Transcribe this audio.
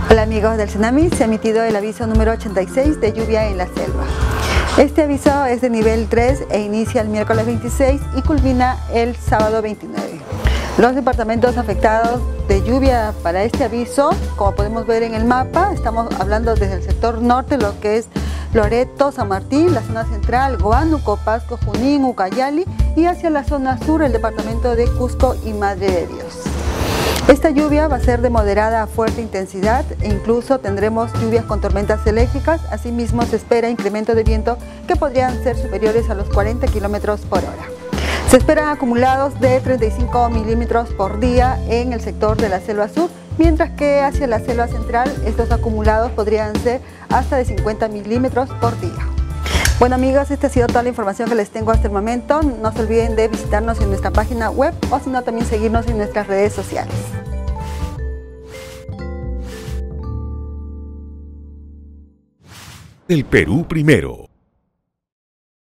Hola amigos del Tsunami, se ha emitido el aviso número 86 de lluvia en la selva. Este aviso es de nivel 3 e inicia el miércoles 26 y culmina el sábado 29. Los departamentos afectados de lluvia para este aviso, como podemos ver en el mapa, estamos hablando desde el sector norte, lo que es Loreto, San Martín, la zona central, Huánuco, Pasco, Junín, Ucayali, y hacia la zona sur, el departamento de Cusco y Madre de Dios. Esta lluvia va a ser de moderada a fuerte intensidad e incluso tendremos lluvias con tormentas eléctricas. Asimismo, se espera incremento de viento que podrían ser superiores a los 40 km por hora. Se esperan acumulados de 35 milímetros por día en el sector de la selva sur, mientras que hacia la selva central estos acumulados podrían ser hasta de 50 milímetros por día. Bueno amigos, esta ha sido toda la información que les tengo hasta el momento. No se olviden de visitarnos en nuestra página web o si no también seguirnos en nuestras redes sociales. El Perú primero.